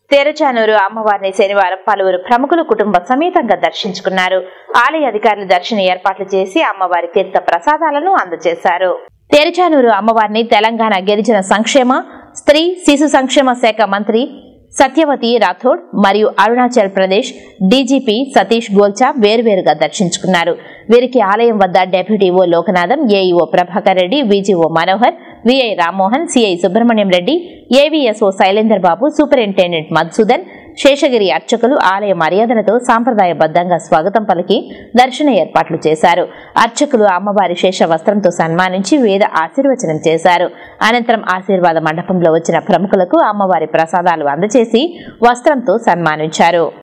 తెరచానూరు అమ్మవారిని శనివారం పలువురు ప్రముఖులు కుటుంబ సమేతంగా దర్శించుకున్నారు. ఆలయ అధికారులు దర్శన ఏర్పాట్లు చేసి అమ్మవారి తీర్థ ప్రసాదాలను అందజేశారు. తెరచానూరు అమ్మవారిని తెలంగాణ గిరిజన సంక్షేమ, స్త్రీ శిశు సంక్షేమ శాఖ మంత్రి సత్యవతి రాథోడ్ మరియు అరుణాచల్ ప్రదేశ్ డీజీపీ సతీష్ గోల్చా వేర్వేరుగా దర్శించుకున్నారు. వీరికి ఆలయం వద్ద డిప్యూటీ ఓ Lokanatham, AEO Prabhakar Reddy, VGO Manohar, VI Rammohan, CI Subrahmanyam Reddy, AVSO Shailender Babu, superintendent Madhusudan, Seshagiri అర్చకులు ఆలయ మర్యాదలతో సాంప్రదాయబద్ధంగా స్వాగతం పలికి దర్శన ఏర్పాట్లు చేశారు. అర్చకులు అమ్మవారి శేష వస్త్రంతో సన్మానించి వేద ఆశీర్వచనం చేశారు. అనంతరం ఆశీర్వాద మండపంలో వచ్చిన ప్రముఖులకు అమ్మవారి ప్రసాదాలు అందజేసి వస్త్రంతో సన్మానించారు.